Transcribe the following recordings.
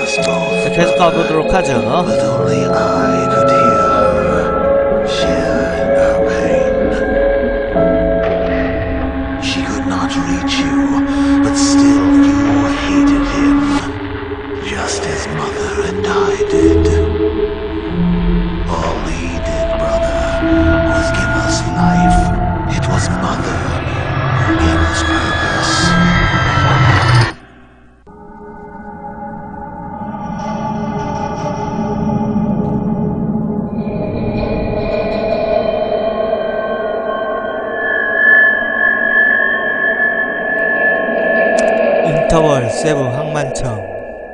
계속 가보도록 하죠. 인터벌 세부 항만청.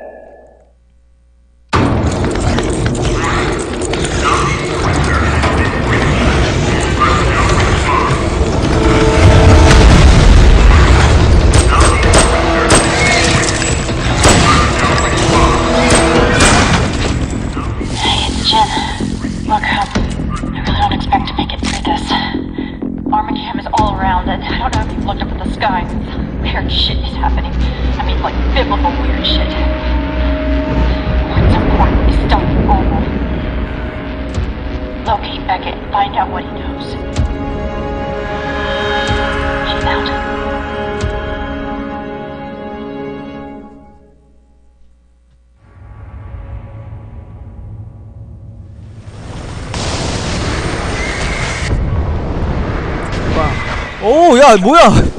오, 야, 뭐야?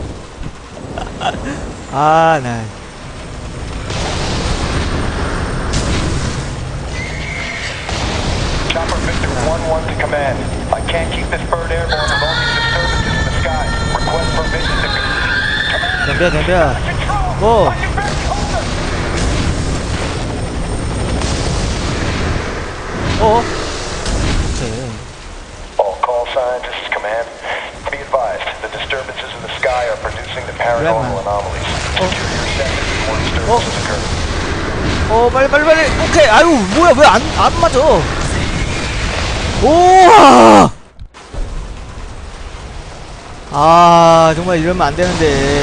아, 나. Chopper Victor 1-1 to command. I can't keep this bird airborne with all these disturbances in the sky. Request permission to 덤벼, 덤벼. 고! 오케이. All call signs, this is command. Be advised, the disturbances in the sky are producing the paranormal anomalies. Secure your sectors before disturbances occur. 빨리. 오케이. 아유, 뭐야, 왜 안 맞아? 오와! 아, 정말 이러면 안 되는데.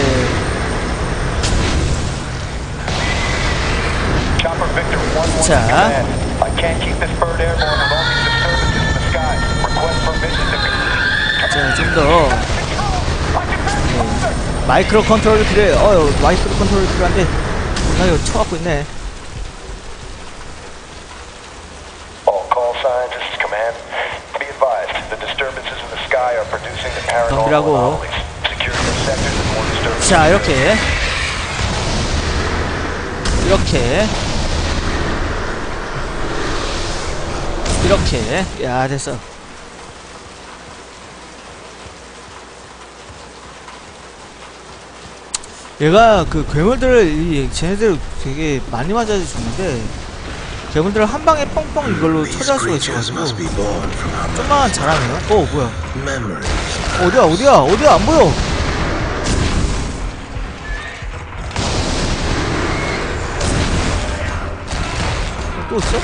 Chopper Victor 1-1 자. to command. I can't keep this bird airborne with all these disturbances in the sky. Request permission to 자, 좀 더. 마이크로 컨트롤이 필요해요. 마이크로 컨트롤이 필요한데. 나 이거 쳐갖고 있네. All call signs, this is command. Be advised, the disturbances in the sky are producing the paranormal anomalies. Secure your sectors before disturbances. 자, 이렇게. 야, 됐어. 얘가 그 괴물들을 쟤네들 되게 많이 맞아 주는데 괴물들을 한 방에 뻥뻥 이걸로 처리할 수가 있어가지고 좀만 잘하네요. 뭐야? 어디야? 안 보여. 또 있어?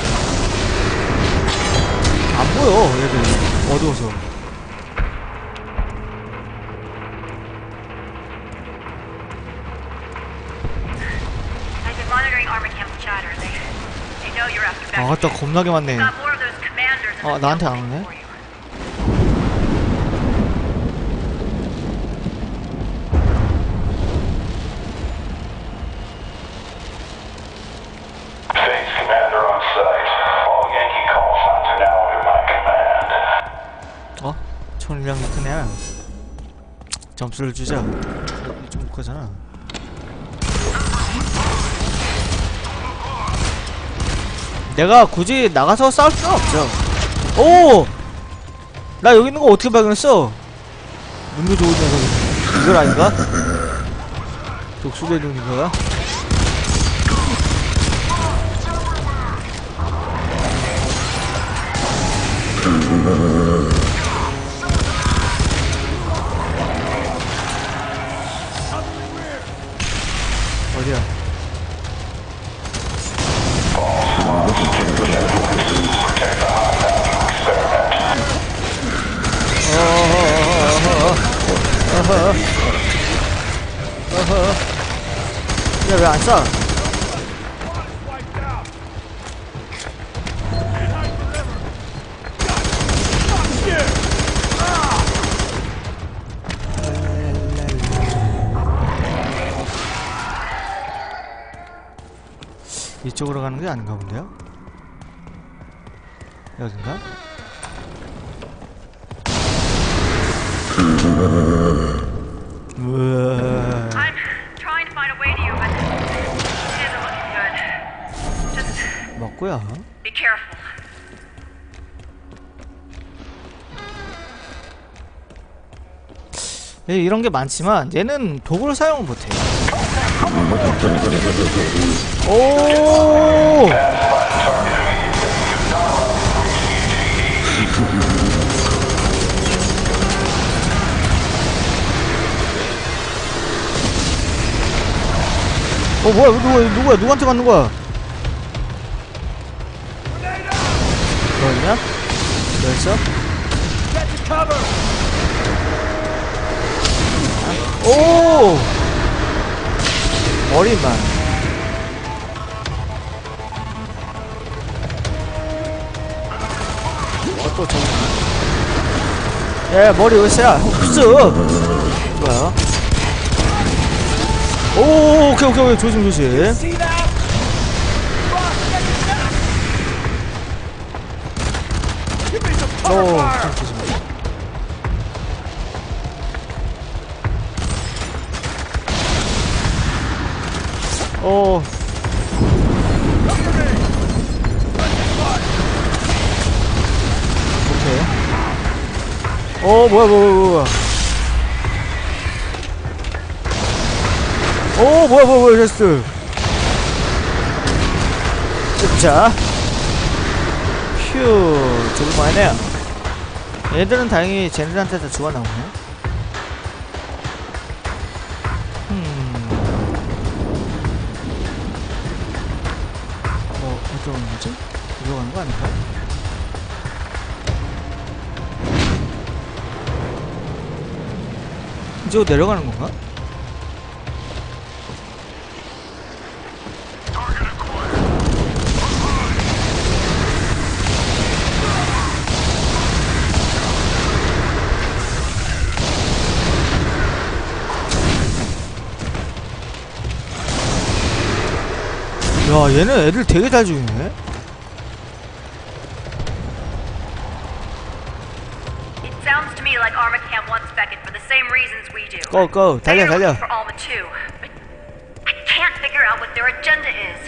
안 보여, 얘들. 어두워서. 아따 겁나게 많네. 나한테 안 오네. 총량이 크네. 점수를 주자. 좀 크잖아. 내가 굳이 나가서 싸울 필요는 없죠. 오! 나 여기 있는 거 어떻게 발견했어? 눈도 좋은 녀석이. 이걸 아닌가? 독수리의 눈인가? 어디야? 야, 왜 안 쏴? 이쪽으로 가는 게 아닌가 본데요? 여긴가? 우와. I'm trying to find a way to you, but it isn't looking good. Just 먹고요. be careful. 예, 이런 게 많지만 얘는 도구를 사용을 못해요. 오! 뭐야, 누구한테 맞는 거야? 너였냐? 너였어? 오! 머리만. 또 저기. 야, 머리 어디야? 흡수! 뭐야? 오, 오케이. 조심. 조심. 오. 오케이. 오, 뭐야. 오, 뭐야, 제스트. 자. 휴, 죽을 뻔했네요. 얘들은 다행히 쟤네들한테 다 죽어나오네. 어쩌는 거지? 들어가는 거 아닐까? 이제 내려가는 건가? 야, 얘는 애들 되게 잘 죽이네. It sounds to me like Arma Camp wants Beckett for the same reasons we do. Go, 달려. They're looking for Alma too, but I can't figure out what their agenda is.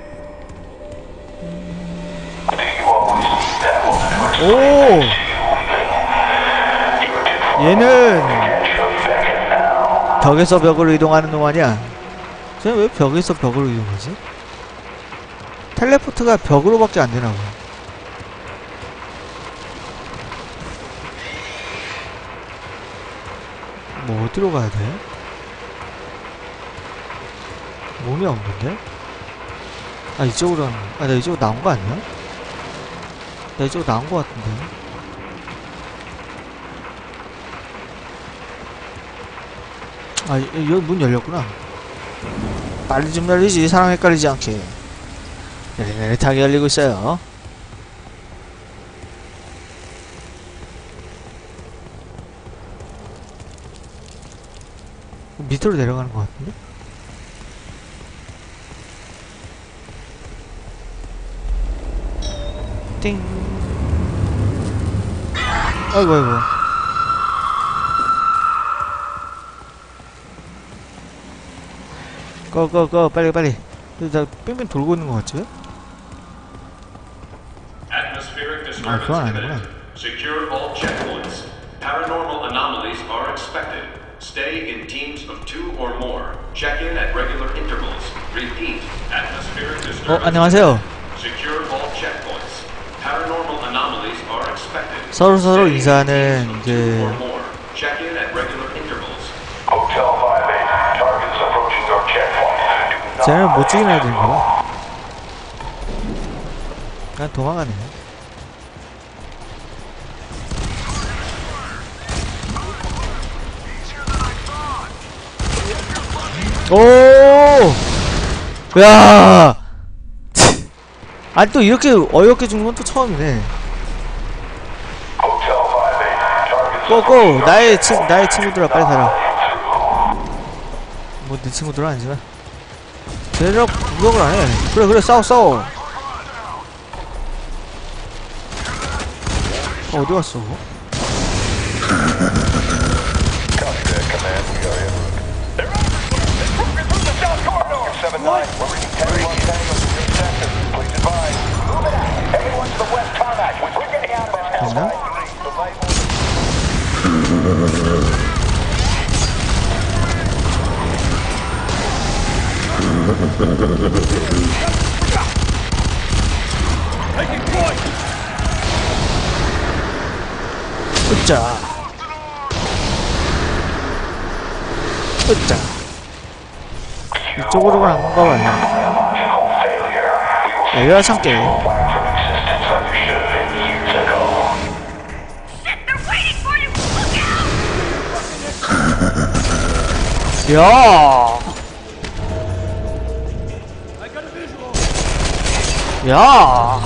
오! 얘는 벽에서 벽으로 이동하는 놈 아니야? 쟤는 왜 벽에서 벽으로 이동하지? 텔레포트가 벽으로밖에 안 되나 봐. 뭐 어디로 가야 돼? 몸이 없는데? 아, 이쪽으로 가는 거. 아, 나 이쪽으로 나온 거 아니야? 나 이쪽으로 나온 거 같은데. 아, 여기 문 열렸구나. 빨리 좀 열리지. 사람 헷갈리지 않게. 내릿내릿하게 열리고 있어요. 밑으로 내려가는 것 같은데? 띵. 아이고. 고, 빨리. 나 뺑뺑 돌고 있는 것 같지? 아, 그건 아니구나. Secure all checkpoints. Paranormal anomalies are expected. Stay in teams of 2 or more. Check in at regular intervals. Repeat. Atmospheric disturbance. 안녕하세요. Secure all checkpoints. Paranormal anomalies are expected. 서로 인사하는 그 Check in at regular intervals. Hotel 5-8. Target is approaching your checkpoint. 쟤는 못 죽이는 애들인가 봐. 그냥 도망가네. 오! 야! 아니 또 이렇게 어이없게 죽는 건 또 처음이네. 고고! 나의 친구들아 빨리 가라. 뭐 내 친구들은 아니지만. 쟤네랑 공격을 안해. 그래 싸워. 어디 갔어? Copy that, command. We are in. They're through the south corridor. 7-9, we're reading 10-1 Tango from your sector. Please advise. Move it out. Everyone to the west tarmac. We're getting out of this house. 됐나? The light will... 으짜. 이쪽으로 간 건가 봐요. 내가 참게. 야. 야.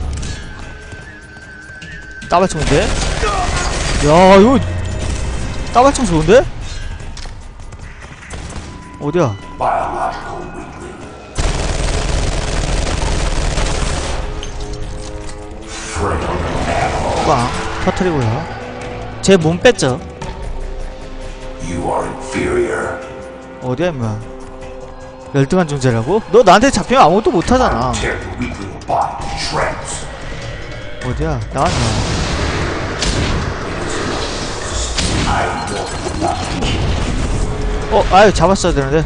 따발총인데? 야, 이거 따발총 좋은데? 어디야? 빵 터트리고요. 제 몸 뺐죠? 어디야 임마? 열등한 존재라고? 너 나한테 잡히면 아무것도 못하잖아. 어디야? 나왔나? 아유 잡았어야 되는데.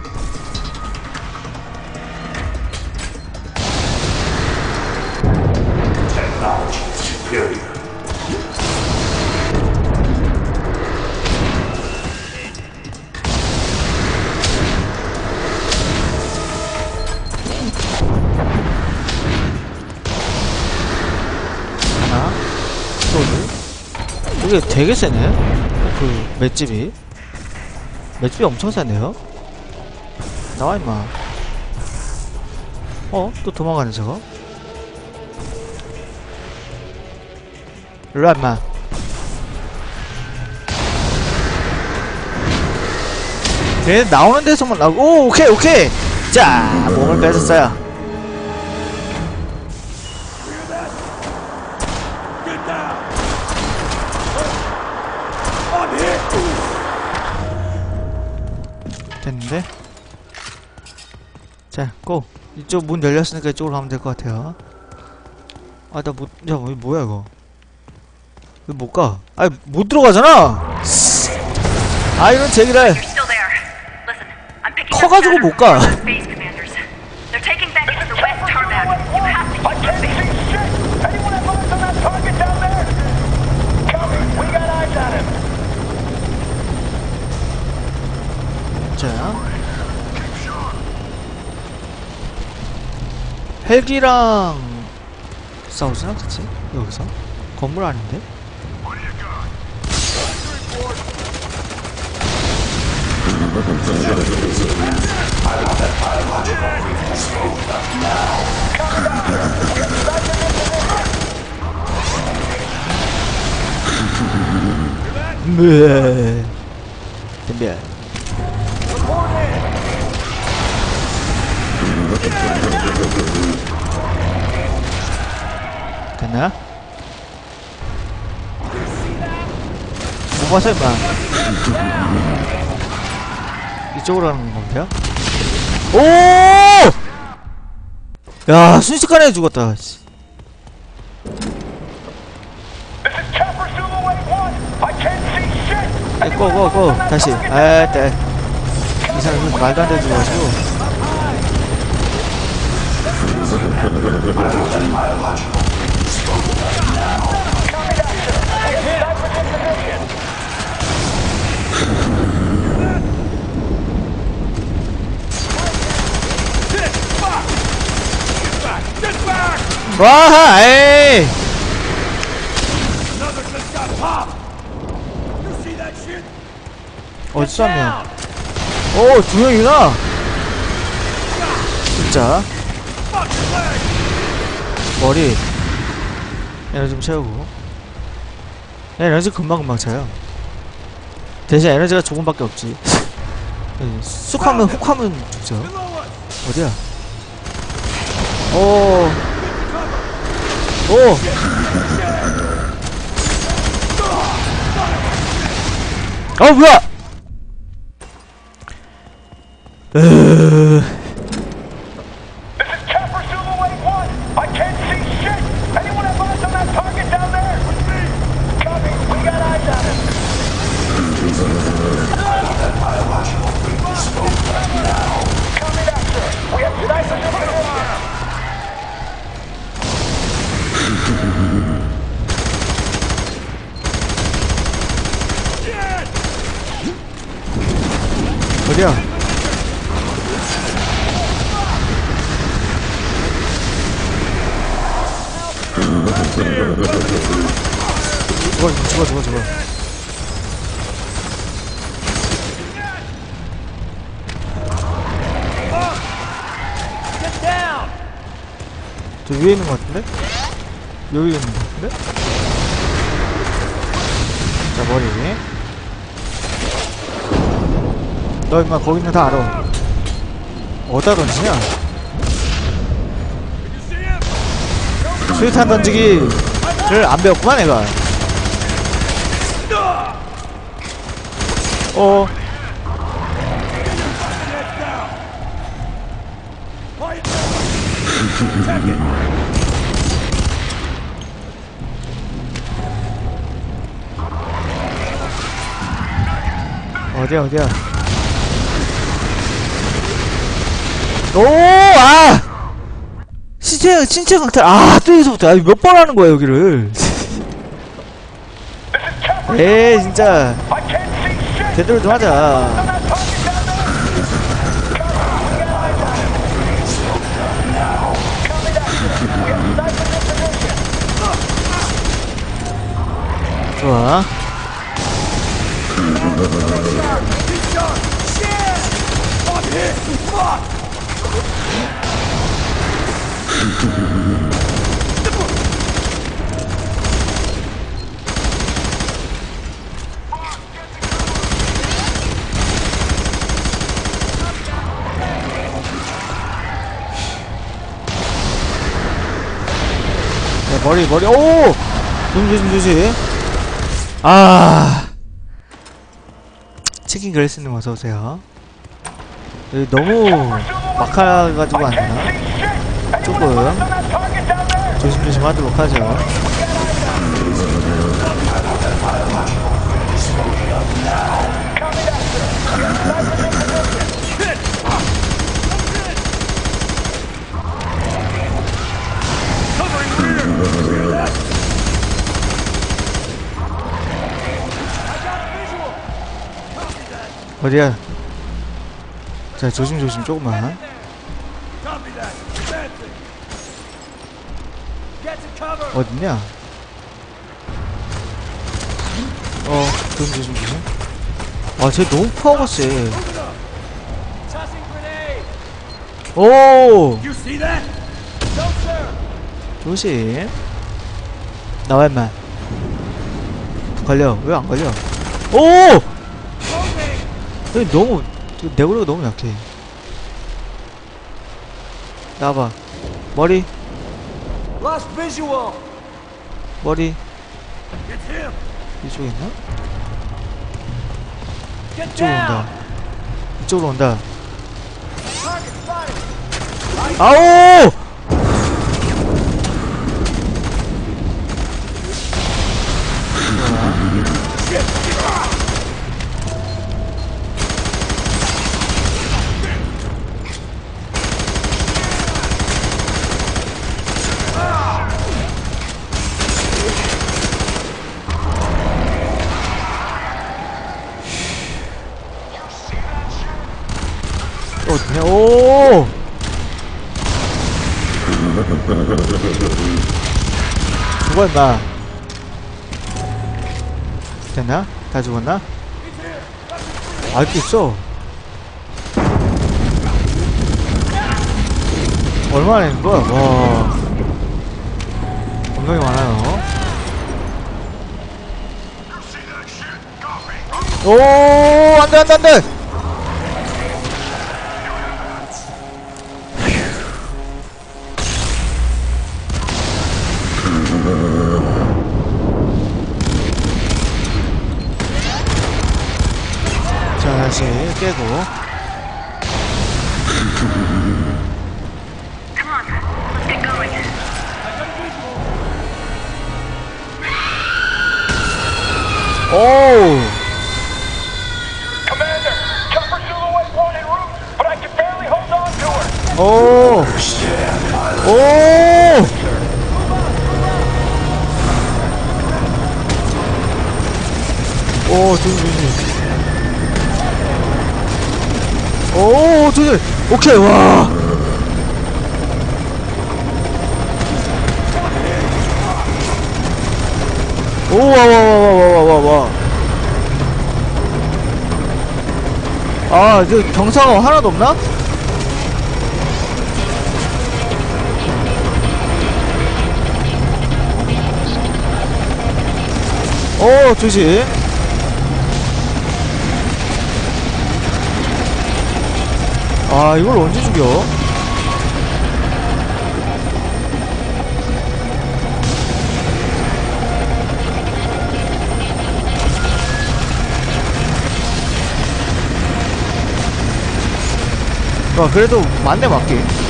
하나, 둘. 이게 되게 세네. 그 맷집이 엄청 세네요. 나와 임마. 또 도망가네 저거. 일로와 임마. 걔 나오는 데서만 나오고. 오, 오케이. 자, 몸을 뺏었어요. 됐는데? 자, 고! 이쪽 문 열렸으니까 이쪽으로 가면 될 것 같아요. 아, 나 못, 야, 뭐야, 이거. 왜 못 가? 아니, 못 들어가잖아! 아, 이런 제기를. 커가지고 못 가. 자, 헬기랑 싸우잖아, 같이? 여기서? 건물 아닌데? 네. 덤벼. 됐나? 못 봤어 임마. 이쪽으로 가는 건가요? 오! 야, 순식간에 죽었다. 고 다시. 네. 이 사람은 말도 안 되는 죽어가지고. 와, 에이. 어디서 한 명? 오, 두 명이구나. 진짜. 머리 에너지 좀 채우고. 에너지 금방금방 차요. 대신 에너지가 조금밖에 없지. 쑥하면 훅하면 죽죠. 어디야? 오. 오. 아 뭐야? This is Capper Silverwave 1. I can't see shit. Anyone have eyes on that target down there? Copy. We got eyes on him. Copy that, sir. We have snipers in position. 어디야? 죽어. 저 위에 있는 것 같은데? 여기 있는 것 같은데? 자, 머리. 너 임마 거기 있는 거 다 알아. 어디다 던지냐? 수류탄 던지기를 안 배웠구만 내가. 어디야? 신체 강탈. 또 여기서부터. 몇 번 하는 거야, 여기를. 에이, 진짜. 제대로 좀 하자. 좋아. 머리. 오! 조심. 치킨 그레스님 어서오세요. 여기 너무 막아가지고 안되나? 조금 조심조심 하도록 하죠. 어디야? 자, 조심 조금만. 어딨냐? 조심. 쟤 너무 파워가 세. 오! 조심. 나와 임마. 걸려. 왜 안 걸려? 오! 여기 너무 내구도가 너무 약해. 나와봐. 머리. 이쪽에 있나? 이쪽으로 온다. 아오! 어디냐? 오! 죽어 임마. 됐나? 다 죽었나? 아직도 있어. 얼마나 있는 거야? 와, 엄청나게 많아요. 오, 안돼. 자, 다시 깨고. Come on, let's get going. 오우! Commander, Chopper Silhouette won en route, but I can barely hold on to her. 오! 오! 오, 조심. 오, 조심. 오케이, 와. 오, 와. 아, 저 경사가 하나도 없나? 오, 조심. 아, 이걸 언제 죽여? 와, 그래도 맞네, 맞게.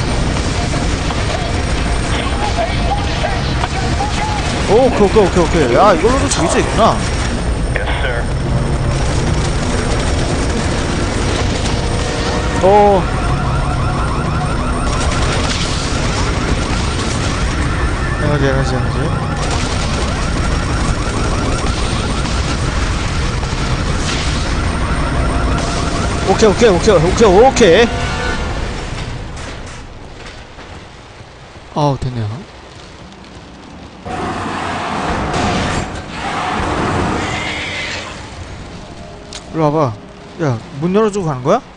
오, 오케이. 야, 이걸로도 죽일 수 있구나. Yes, sir. 오. 에너지. 오케이. 아우, 됐네요. 이리 와봐. 야, 문 열어주고 가는 거야?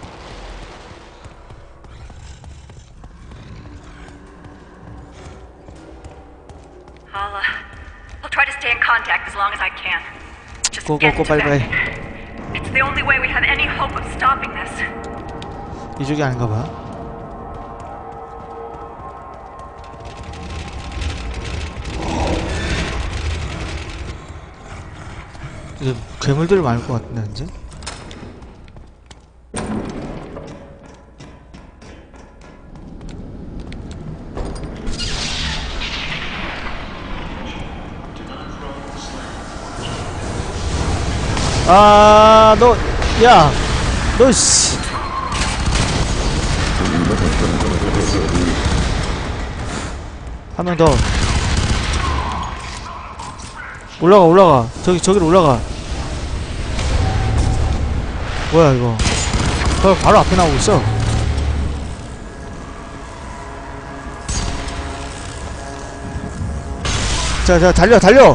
I'll try to stay in contact as long as I can. Just Go, get into 빨리. bed. It's the only way we have any hope of stopping this. 이쪽이 아닌가 봐. 이제 괴물들이 많을 것 같은데, 이제? 아, 너, 씨. 한 명 더. 올라가. 저기로 올라가. 뭐야, 이거. 바로 앞에 나오고 있어. 자, 달려!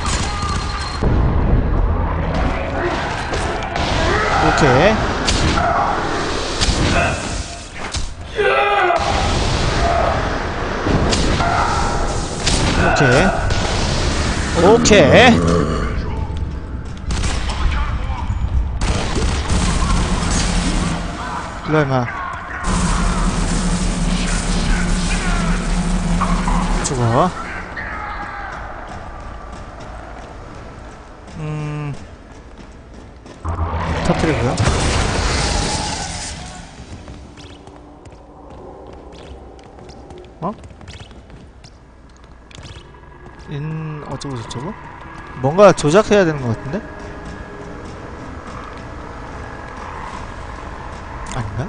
오케이. 일로와, 임마. 죽어. 터뜨리고요. 어? 어쩌고 뭔가 조작해야 되는 것 같은데? 아닌가?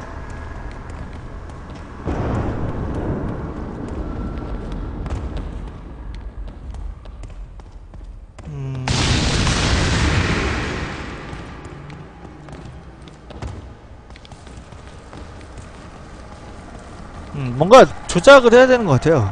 뭔가 조작을 해야 되는 것 같아요.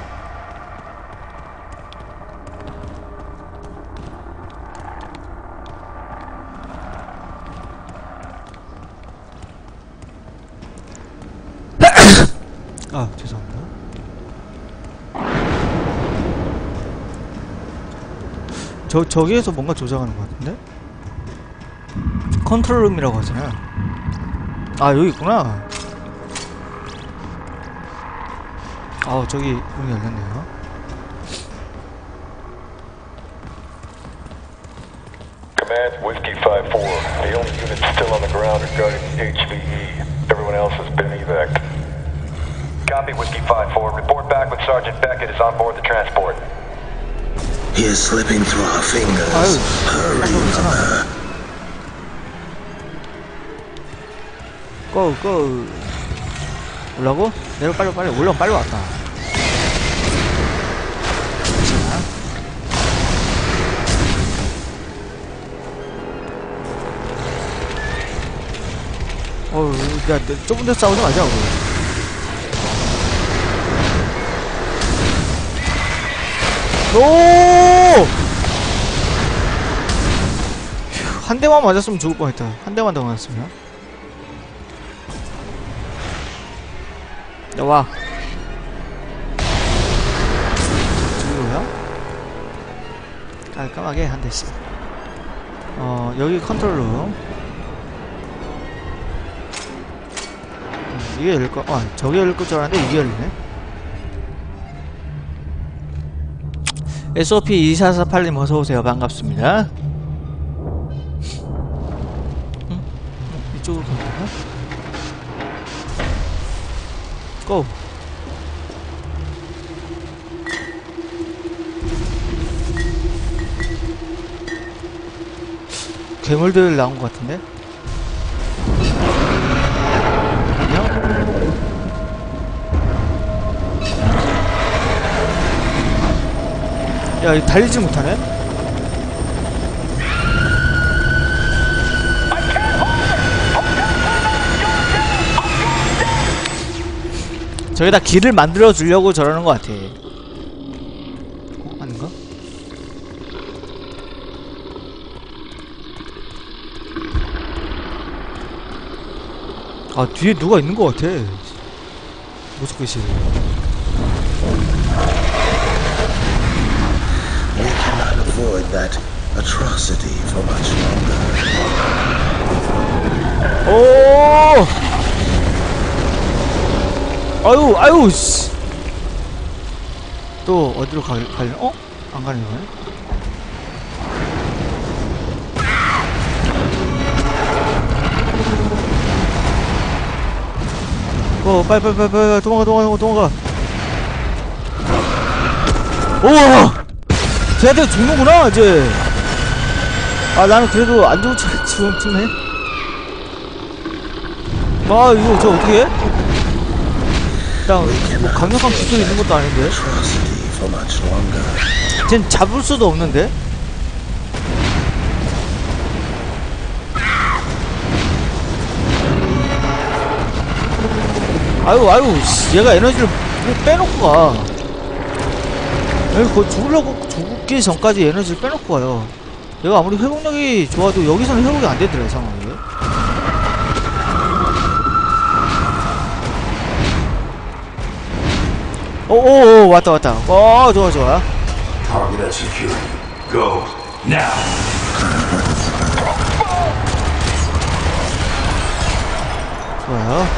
아, 죄송합니다. 저기에서 뭔가 조작하는 것 같은데? 컨트롤룸이라고 하잖아요. 아, 여기 있구나. 저기 문이 열렸네요. Command, Whiskey 5-4. The only units still on the ground are guarding the HVE. Everyone else has been evac. Copy, Whiskey 5-4. Report back when Sergeant Beckett is on board the transport. He is slipping through our fingers. 아유, Hurry, mother. 고, 고. 올라고? 내려, 빨리, 빨리. 올라오면 빨리 왔다. 자. 야, 좁은 데서 싸우지 마자, 우리. 오! 한 대만 맞았으면 죽을 뻔했다. 한 대만 더 맞았으면. 야, 와. 저기로요? 깔끔하게 한 대씩. 여기 컨트롤룸. 이게 열릴 거, 저게 열릴 줄 알았는데 이게 열리네. SOP2448님 어서오세요. 반갑습니다. 이쪽으로 가면 되나? 고! 괴물들 나온 것 같은데? 안녕? 야, 이거 달리지 못하네? 저기다 길을 만들어 주려고 저러는 것 같아. 아닌가? 아, 뒤에 누가 있는 것 같아. 모스크시. We cannot avoid that atrocity for much longer. 오! 아유, 씨. 또, 어디로 가려? 안 가는 거야? 빨리, 도망가. 우와! 쟤한테 죽는구나, 이제. 나는 그래도 안 좋은 차 찍네. 이거 저 어떻게 해? 일단 뭐 강력한 기술이 있는 것도 아닌데. Atrocity for much longer. 쟨 잡을 수도 없는데. 아유, 얘가 에너지를 빼놓고 가. 여기 거의 죽기 전까지 에너지를 빼놓고 가요. 얘가 아무리 회복력이 좋아도 여기서는 회복이 안 되더라, 상황이. 오, 왔다. 좋아. Target executed. Go now. 좋아요.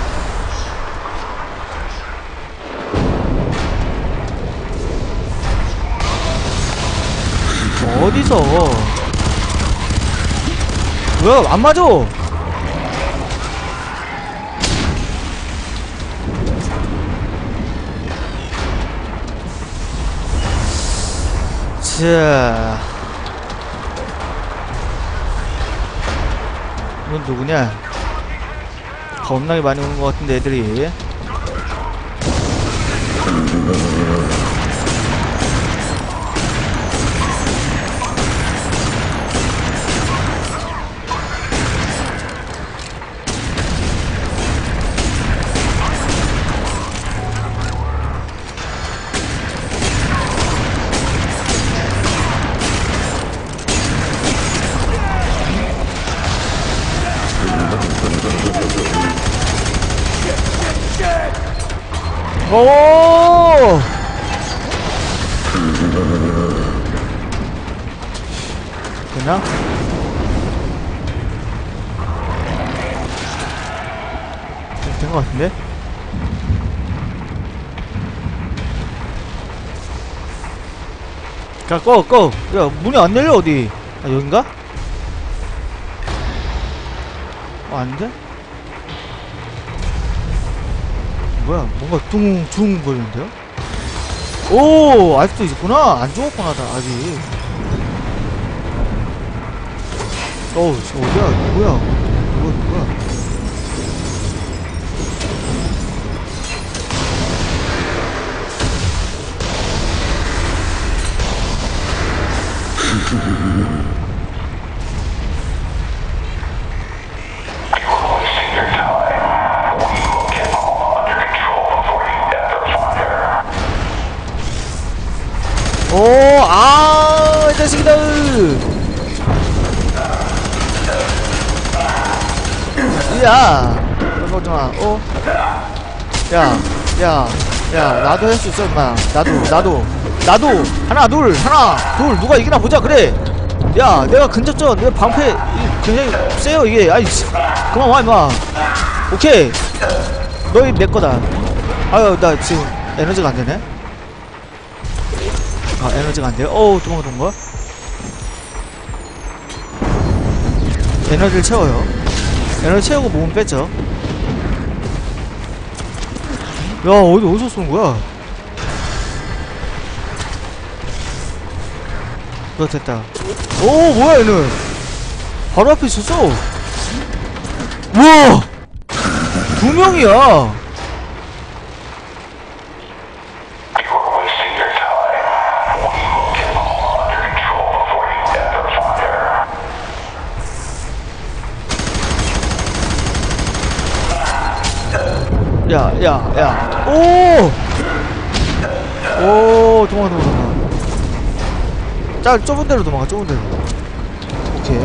어디서? 왜 안 맞아? 자, 이건 누구냐? 겁나게 많이 오는 것 같은데 애들이. 오! 그냥? 된 것 같은데? 자, 꺼! 야, 문이 안 열려, 어디? 여긴가? 아닌데? 뭐야, 뭔가 둥 거리는데요? 오, 아직도 있구나. 안 죽었구나, 나 아직. 어우, 어디야? 누구야? 누구야? 오, 아, 이 자식이다. 야, 그런 거지 마. 어? 야, 나도 할 수 있어, 임마. 나도. 하나, 둘. 누가 이기나 보자, 그래. 야, 내가 근접전, 내가 방패, 굉장히 세요, 이게. 아이, 그만 와, 임마. 오케이. 너희 내 거다. 아유, 나 지금 에너지가 안 되네. 아, 에너지가 안 돼요? 어우, 도망가. 에너지를 채워요. 에너지 채우고 몸 뺐죠. 야, 어디서 쏘는 거야? 됐다. 오, 뭐야, 얘는. 바로 앞에 있었어. 우와! 2명이야. 야. 오, 도망가. 좁은 데로 도망가, 좁은 데로. 오케이.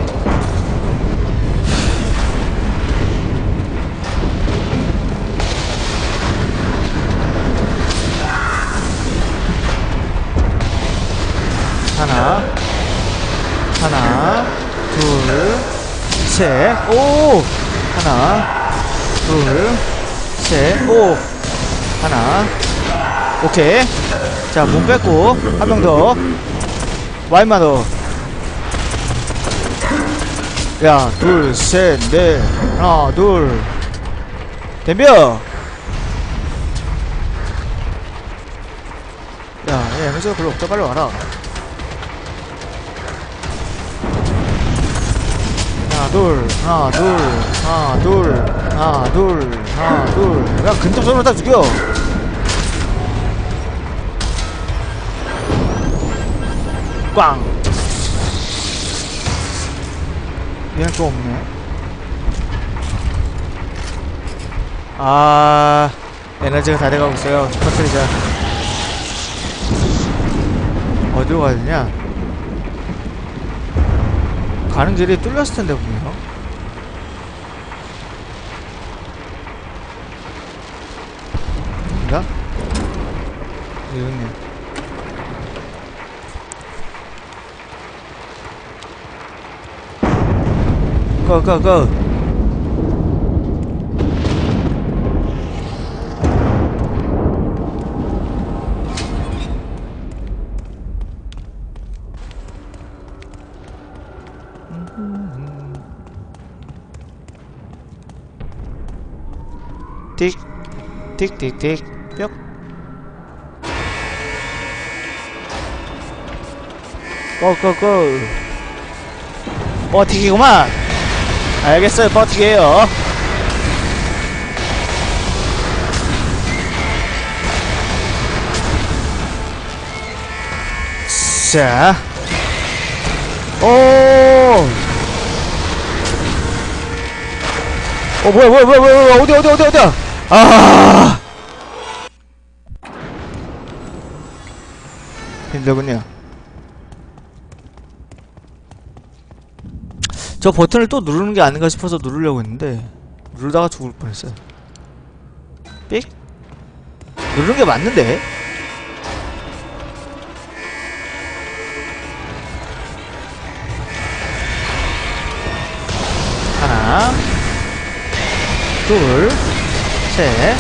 하나, 둘, 셋. 오! 하나, 둘, 셋. 오! 하나. 오케이. 자, 몸 뺐고, 한 명 더. 와, 임마, 너. 야, 둘, 셋, 넷. 하나, 둘. 덤벼! 야, 얘 에너지가 별로 없다. 빨리 와라. 하나, 둘. 야, 근접전으로 다 죽여! 꽝! 얘는 또 없네. 아, 에너지가 다 돼가고 있어요. 터뜨리자. 어디로 가야 되냐? 가는 길이 뚫렸을 텐데, 분명. 인가? 여기 있네. 고. 틱. 뿅. 고. 버티기구만. 알겠어요, 버티게요. 자. 뭐야. 어디야. 아. 힘들군요. 저 버튼을 또 누르는 게 아닌가 싶어서 누르려고 했는데 누르다가 죽을 뻔했어요. 삑? 누르는 게 맞는데? 하나, 둘, 셋.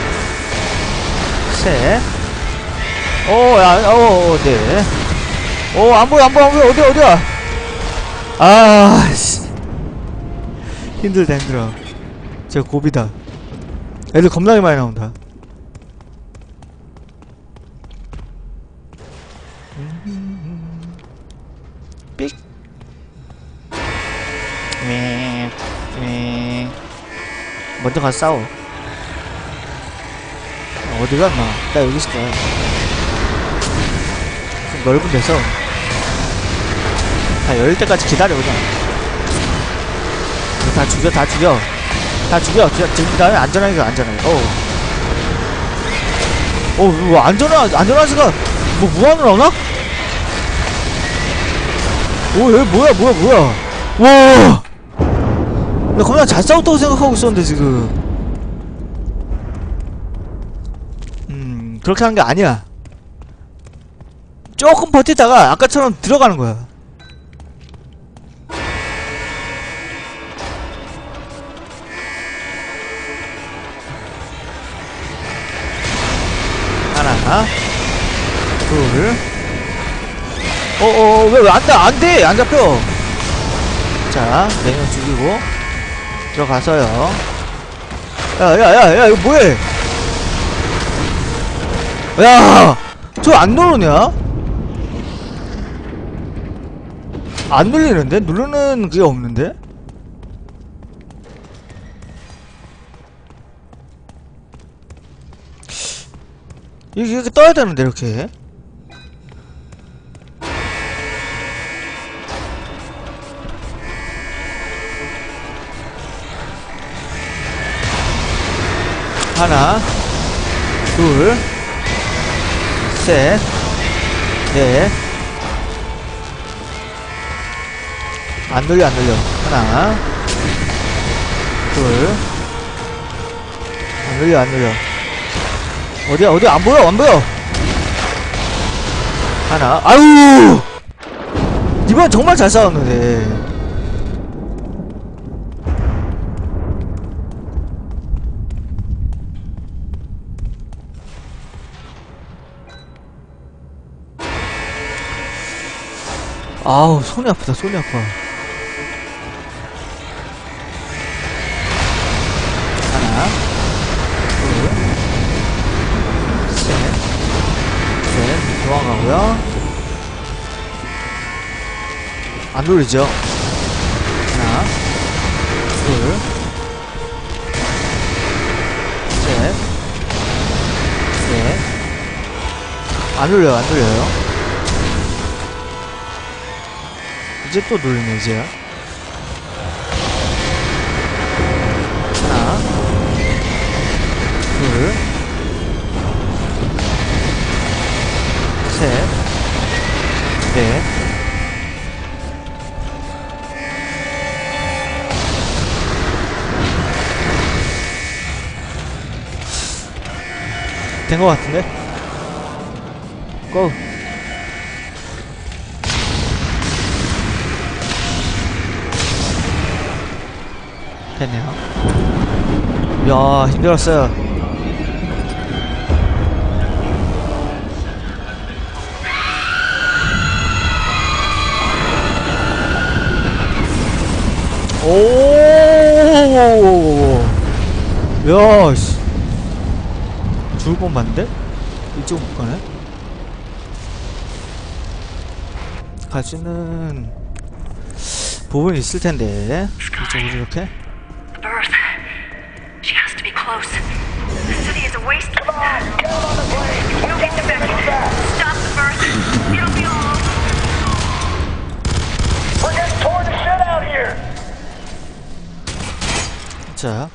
네. 안 보여. 어디야? 아, 씨. 힘들다 힘들어. 제가 고비다. 애들 겁나게 많이 나온다. 삑. 먼저 가서 싸워. 어디 갔나? 나 여기 있을 거야. 좀 넓은 데서 다 열릴 때까지 기다려 그냥. 다 죽여, 다 죽여. 다 죽여. 지금 다음에 안전하게 가, 안전하게. 뭐 안전하지가 뭐 무한으로 나오나? 여기 뭐야. 와! 나 겁나 잘 싸웠다고 생각하고 있었는데 지금. 그렇게 하는 게 아니야. 조금 버티다가 아까처럼 들어가는 거야. 하나, 둘. 왜 안 돼! 안 잡혀! 자, 4명 죽이고, 들어가서요. 야, 이거 뭐해! 야! 저 안 누르냐? 안 눌리는데? 누르는 그게 없는데? 이렇게 떠야 되는데, 이렇게. 하나, 둘, 셋, 넷. 안 눌려. 하나, 둘. 안 눌려. 어디야, 안 보여. 하나, 아유! 이번 정말 잘 싸웠는데. 아우, 손이 아프다. 하나, 둘, 셋, 도망가고요. 안 누르죠? 하나, 둘, 셋, 넷. 안 눌려요. 이제 또 누르네, 이제. 하나, 둘, 셋, 넷. 된 것 같은데? 고! 됐네요. 야, 힘들었어요. 야, 씨. 죽을 뻔봤는데? 이쪽 못 가네? 갈 수 있는 부분이 있을 텐데. 이쪽으로 이렇게. Birth. She has to be close. The city is a waste. Come on, get on the plane. You'll get the Beckett. Stop the birth. It'll be all over. We're getting torn to shit out here. 자.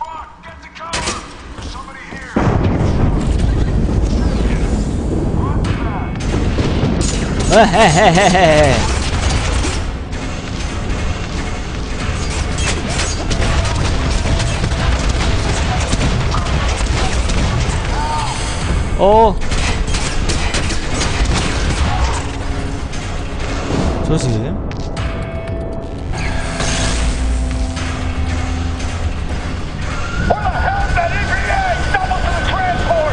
에헤헤헤헤. 조심. What the hell is that EPA? Stop us to the transport.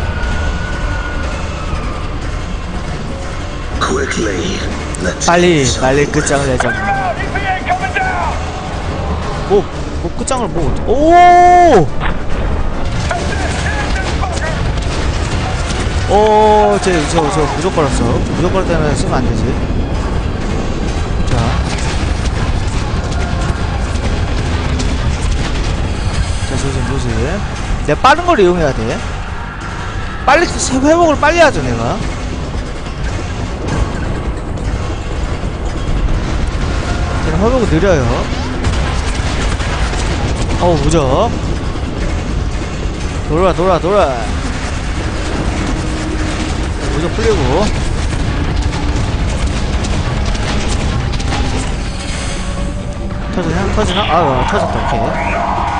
Quickly, let's 빨리 get some 끝장을 내자. EPA coming down. 오, 뭐 끝장을 뭐 오! 저 무조건 걸었어. 무조건 때문에 쓰면 안 되지. 자. 자, 조심. 내가 빠른 걸 이용해야 돼. 빨리, 회복을 빨리 하죠, 내가. 쟤는 회복을 느려요. 무적. 돌아. 무적 풀리고. 터지나? 터졌다, 오케이.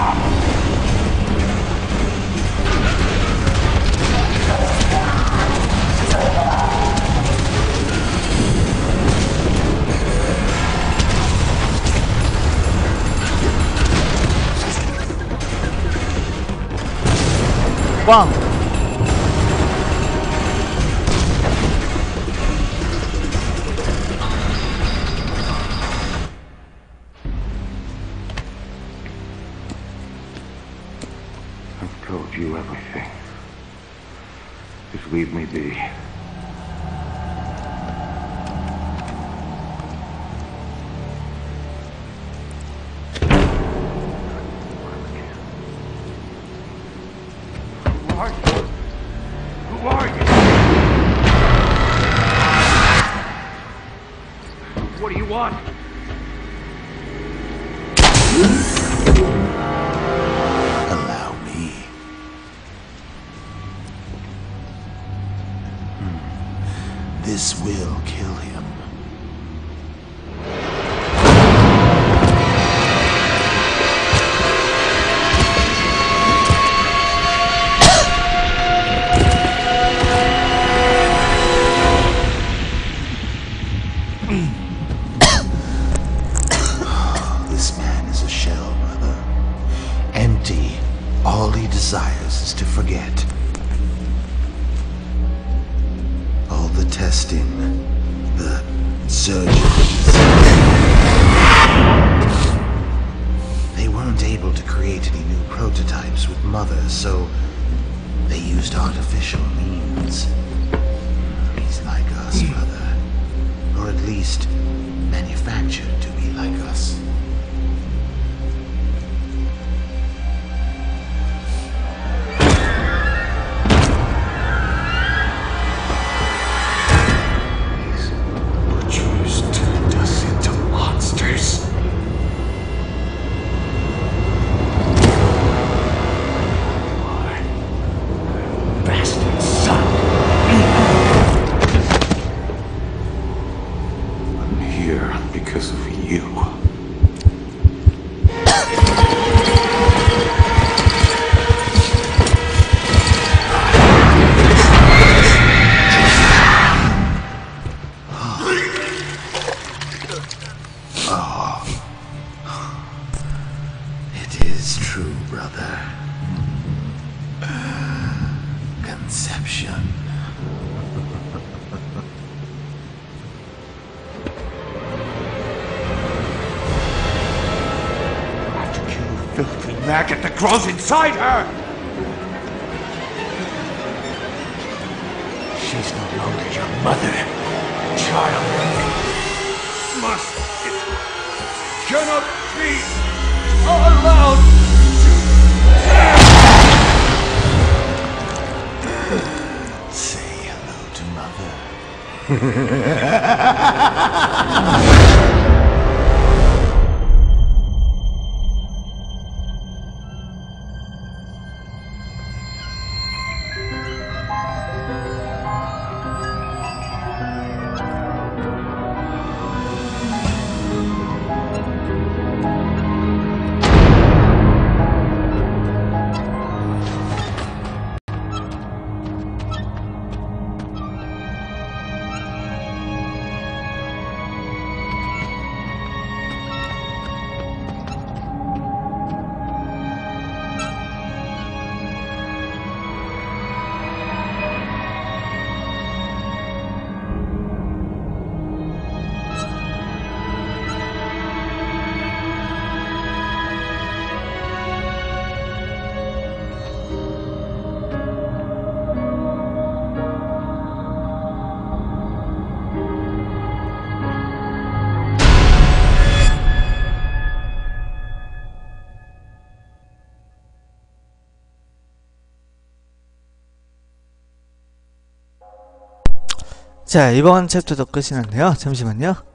빵! I've told you everything. Just leave me be. Who are you? What do you want? Allow me. This will kill him. This man is a shell, brother. Empty. All he desires is to forget. All the testing, the surgeries. They weren't able to create any new prototypes with Mother, so they used artificial means. He's like us, brother. Or at least manufactured to be like us. These butchers turned us into monsters. Why? Bastard son. I'm here because of you. It is true, brother. Conception. To kill the filthy maggot that grows inside her! She's no longer your mother, child. It cannot be allowed. Say hello to Mother. 자, 이번 챕터도 끝이 났네요. 잠시만요.